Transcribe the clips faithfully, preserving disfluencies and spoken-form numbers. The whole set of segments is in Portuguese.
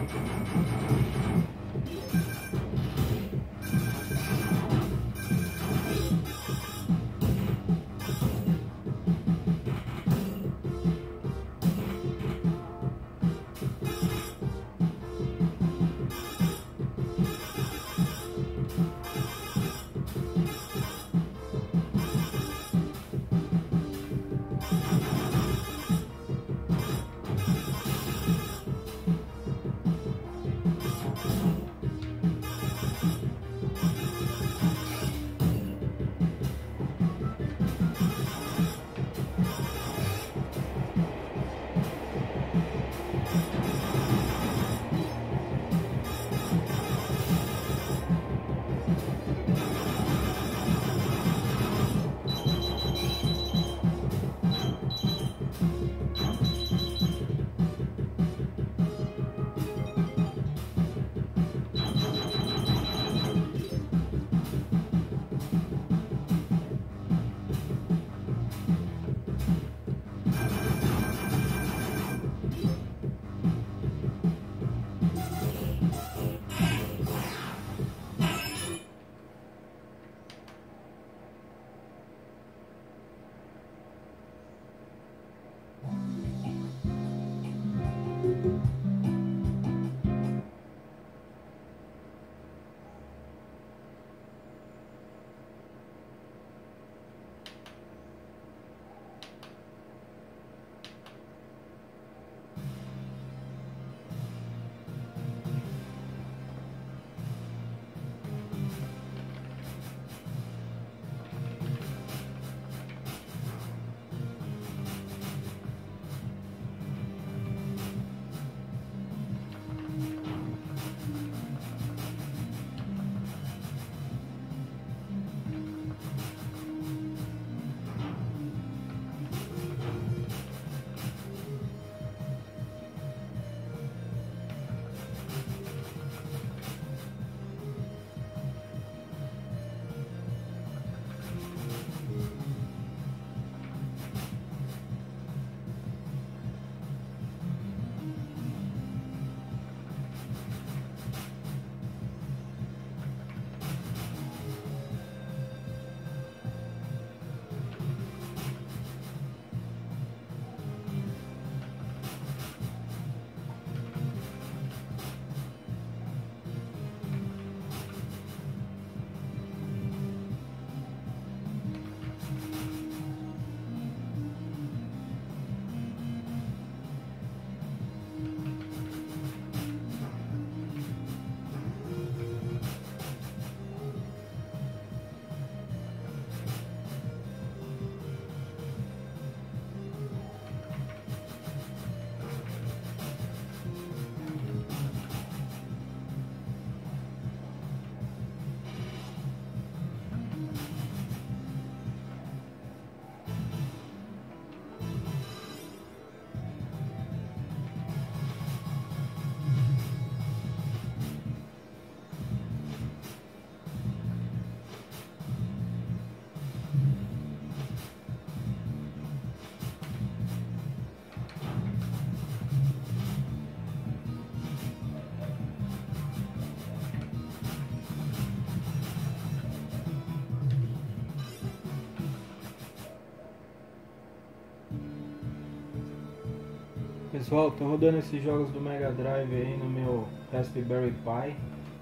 Pessoal, tô rodando esses jogos do Mega Drive aí no meu Raspberry Pi.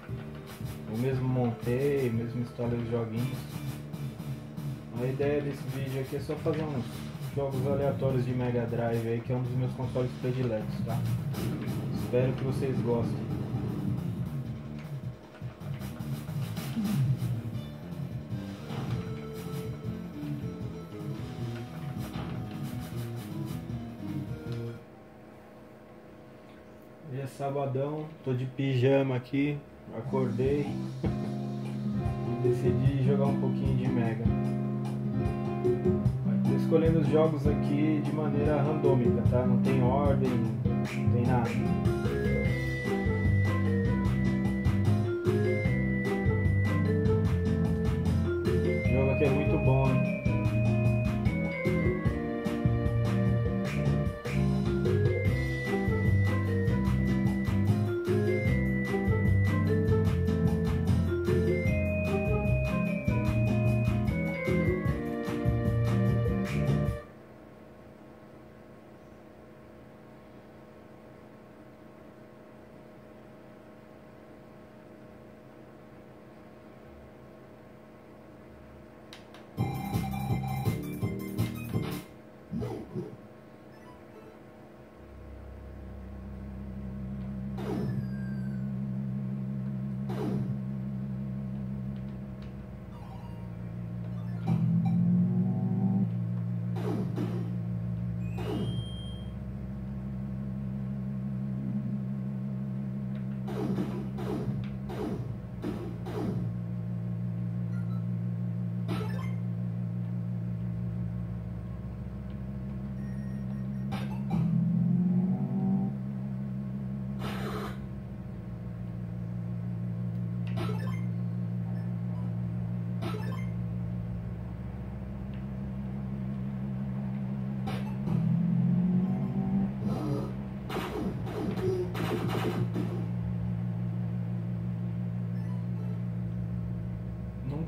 Eu mesmo montei, mesmo instalei os joguinhos. A ideia desse vídeo aqui é só fazer uns jogos aleatórios de Mega Drive aí, que é um dos meus consoles prediletos, tá? Espero que vocês gostem. Hoje é sabadão, tô de pijama aqui, acordei e decidi jogar um pouquinho de Mega. Tô escolhendo os jogos aqui de maneira randômica, tá? Não tem ordem, não tem nada. O jogo aqui é muito bom, hein?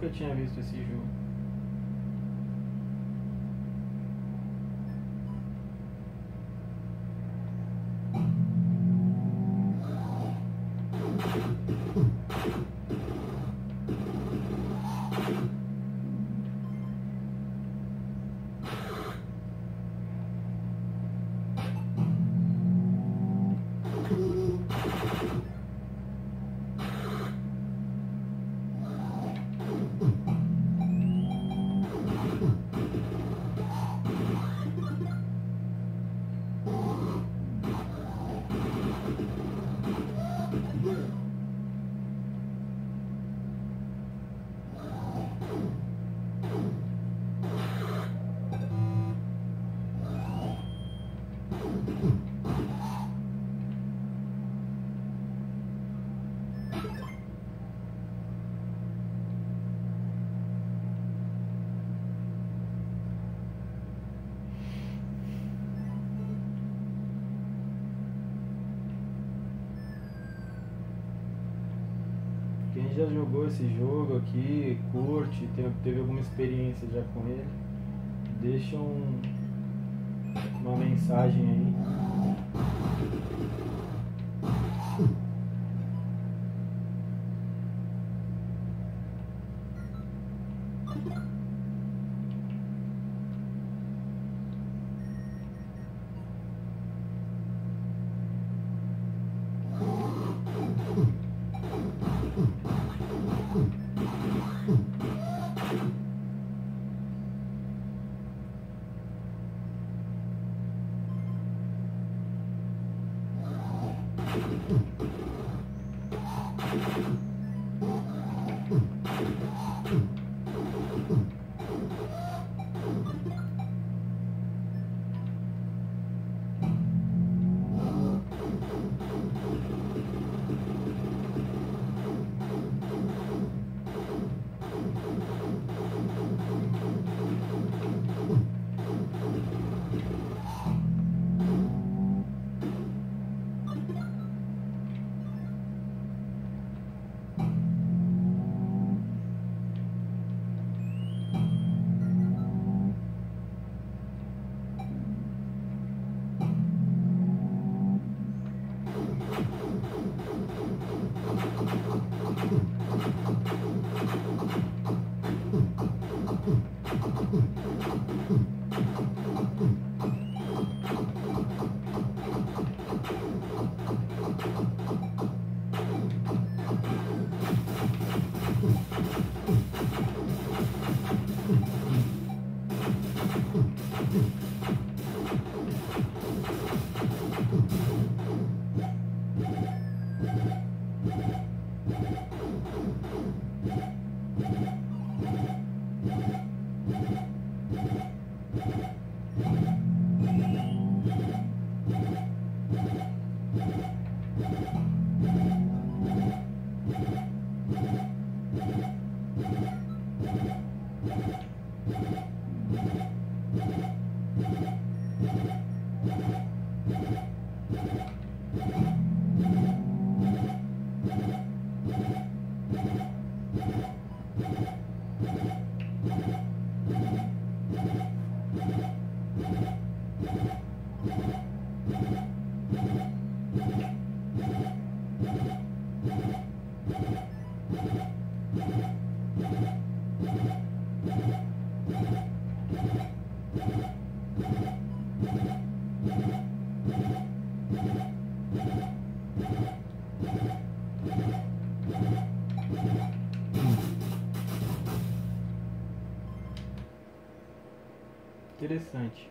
nunca tinha visto esse jogo. Quem já jogou esse jogo aqui, curte, teve alguma experiência já com ele, deixa um, uma mensagem aí. Interessante.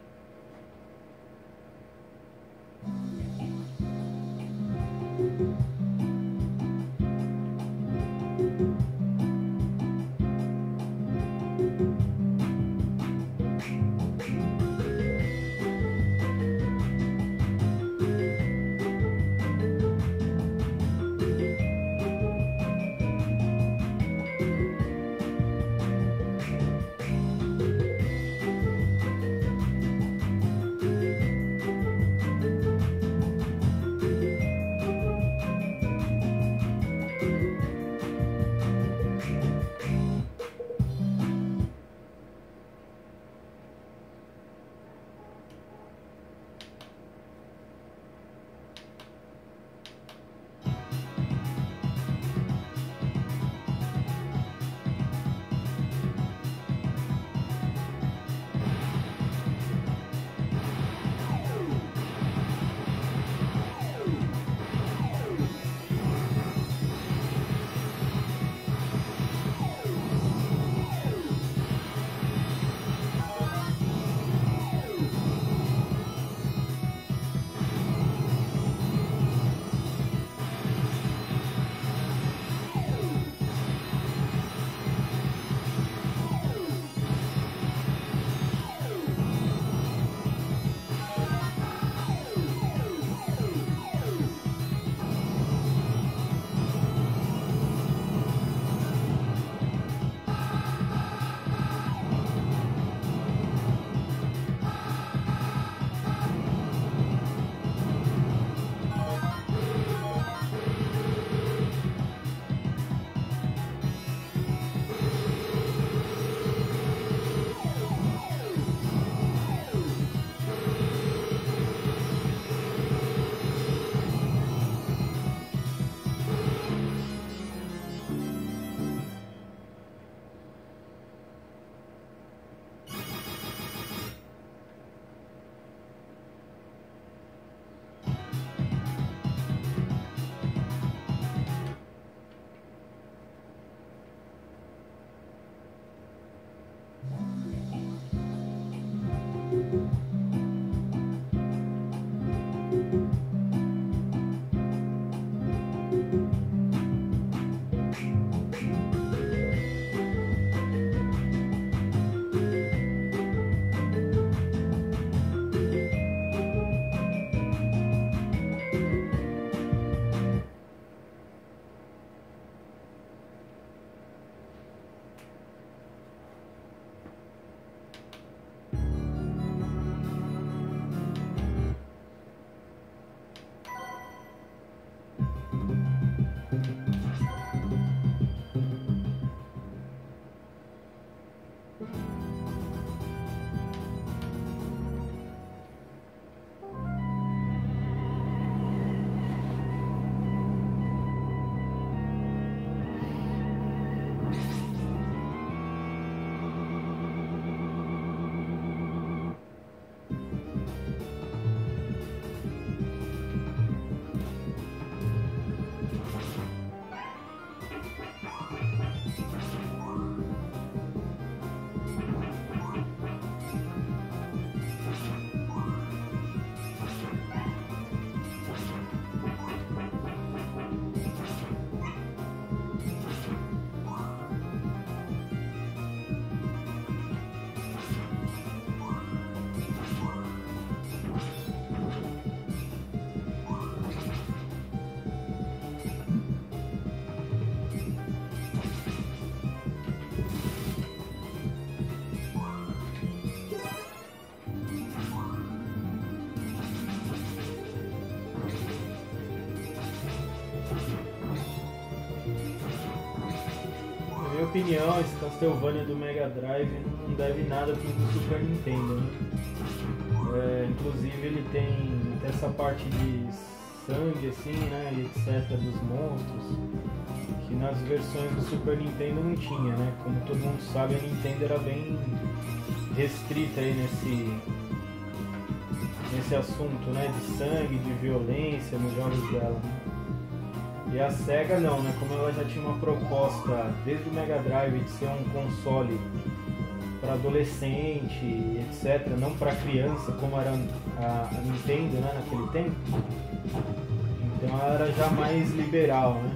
opinião, esse Castlevania do Mega Drive não deve nada pro do Super Nintendo, né? É, inclusive ele tem essa parte de sangue assim, né, e etc dos monstros, que nas versões do Super Nintendo não tinha, né? Como todo mundo sabe, a Nintendo era bem restrita aí nesse nesse assunto, né, de sangue, de violência nos jogos dela, né? E a SEGA não, né? Como ela já tinha uma proposta desde o Mega Drive de ser um console para adolescente, etcétera, não para criança, como era a, a Nintendo, né, naquele tempo. Então ela era já mais liberal, né?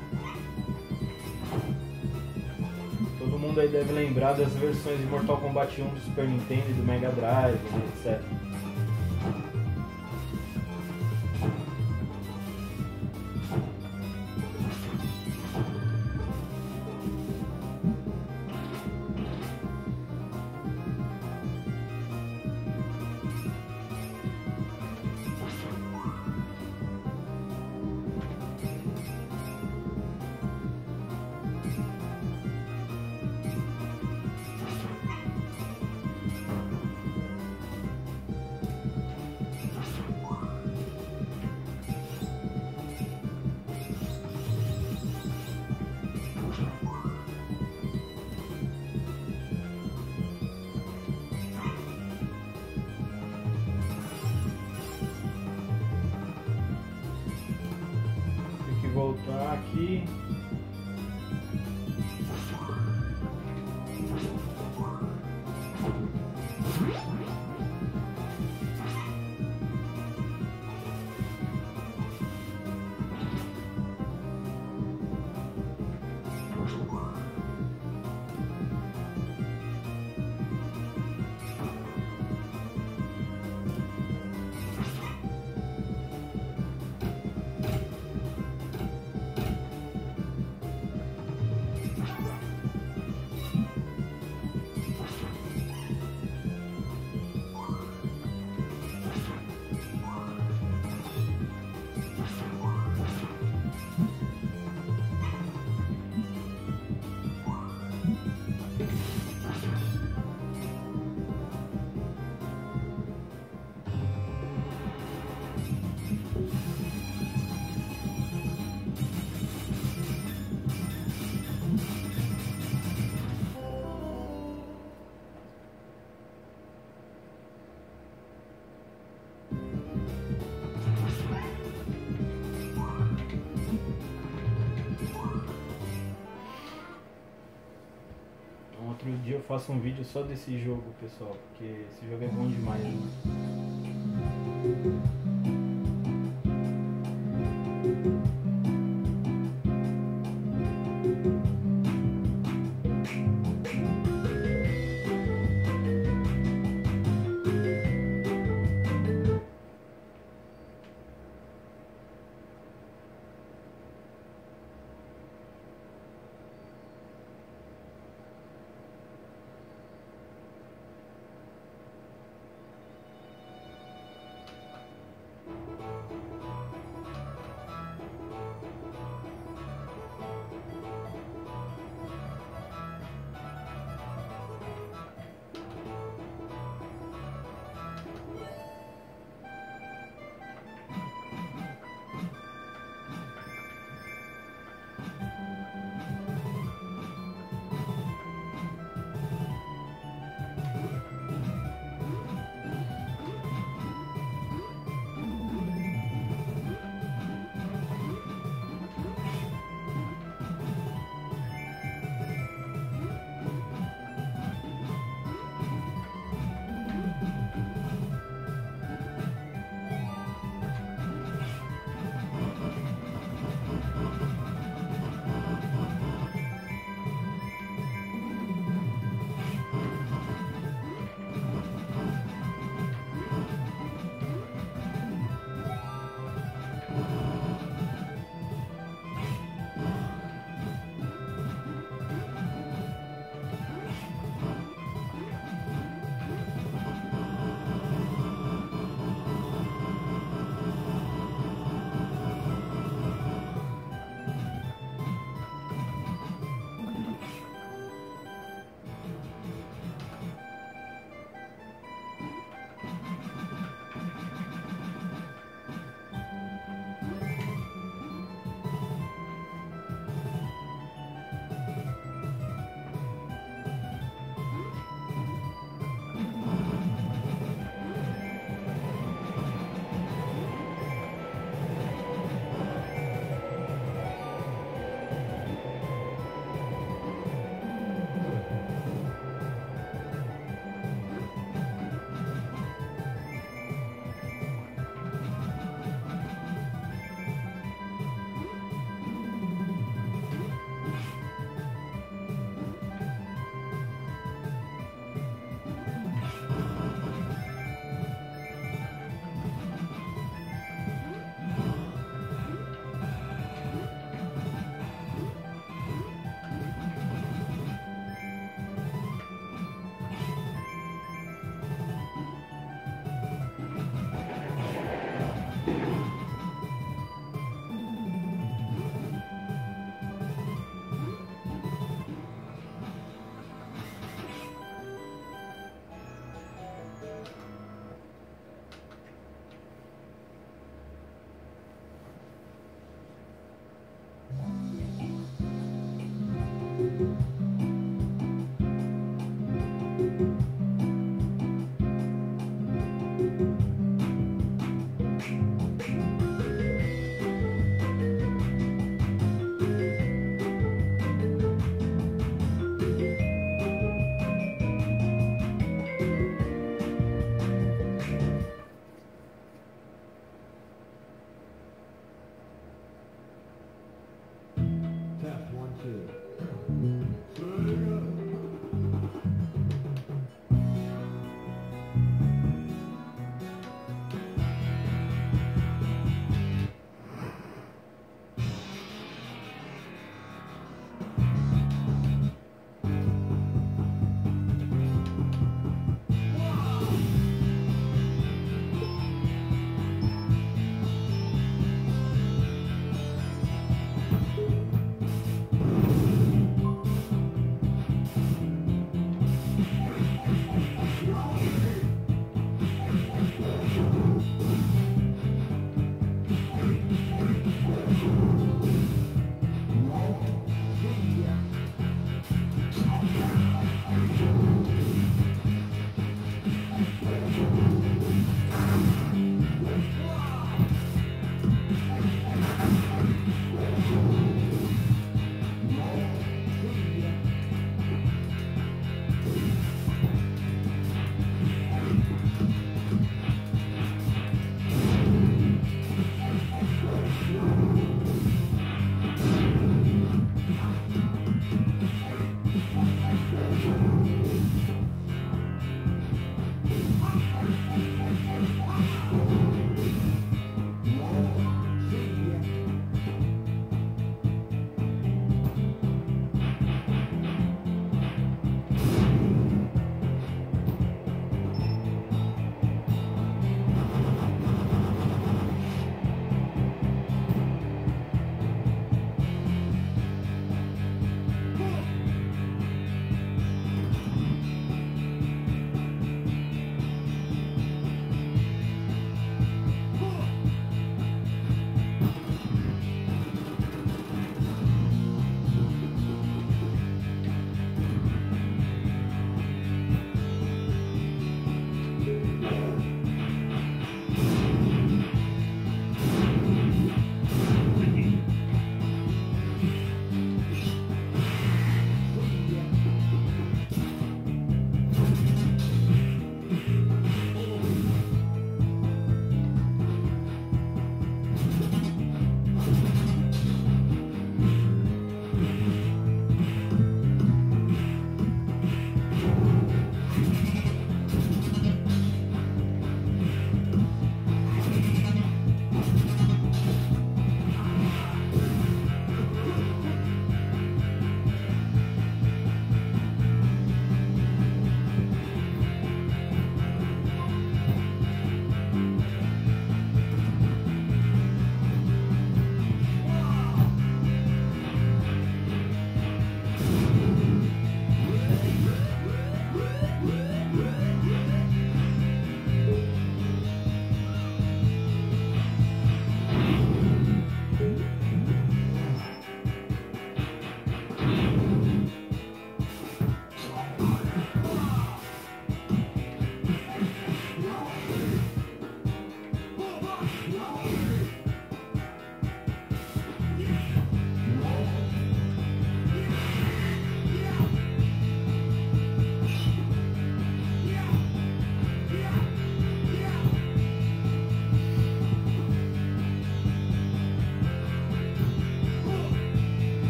Todo mundo aí deve lembrar das versões de Mortal Kombat um do Super Nintendo e do Mega Drive, né, etcétera. Voltar aqui. Outro dia eu faço um vídeo só desse jogo, pessoal, porque esse jogo é bom demais, né?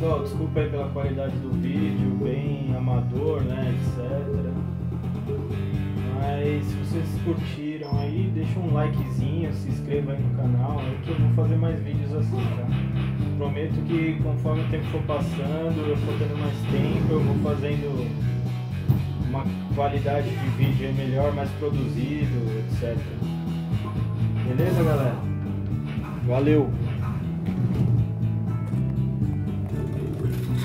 pessoal, desculpa aí pela qualidade do vídeo, bem amador, né, etcétera. Mas se vocês curtiram aí, deixa um likezinho, se inscreva aí no canal, aí que eu vou fazer mais vídeos assim, tá? Prometo que conforme o tempo for passando, eu for tendo mais tempo, eu vou fazendo uma qualidade de vídeo melhor, mais produzido, etcétera. Beleza, galera? Valeu!